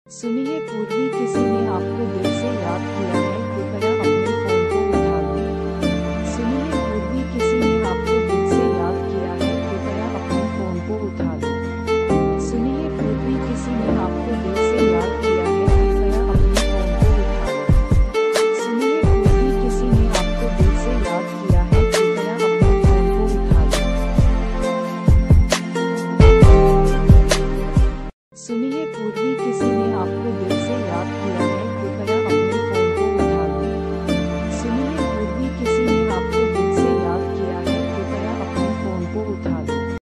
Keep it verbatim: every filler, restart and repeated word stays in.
सुनिए पूर्वी, किसी ने आपको दिल से याद किया है, कृपया अपना